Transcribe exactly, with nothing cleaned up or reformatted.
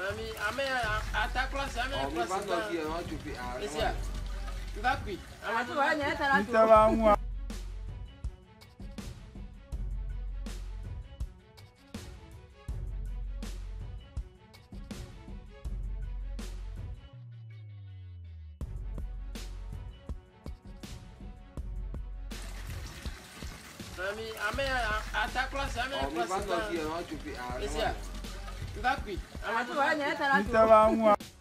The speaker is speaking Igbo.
Mami, ame a ta classe, ame a classe. Quando aqui eu não te vi. Esse é. Vai aqui. Ah, tu vai, né? Tá lá. Estava uma. Mami, ame a ta classe, ame a classe. Quando aqui eu não te vi. Esse é. Vai aqui. Ah, tu vai, né? Tá lá. Estava uma.